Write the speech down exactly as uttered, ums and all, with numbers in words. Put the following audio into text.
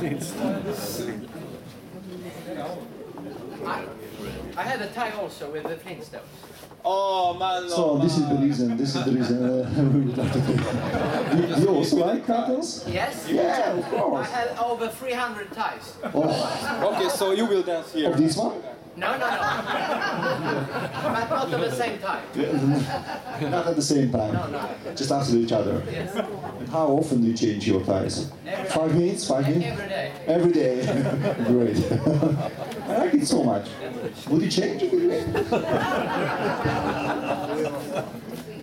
I, I had a tie also with the Flintstones. Oh man! So this is the reason. This is the reason uh, we would like to play. You, you also like cartels? Yes. Yeah, of I course. had over three hundred ties. Oh. Okay, so you will dance here. Of this one? No, no, no. But not at the same time. Not at the same time. No, no. Just after each other. Yes. And how often do you change your ties? Every Five day. minutes? Five minutes? Every day. Every day. Great. I like it so much. Would you change it?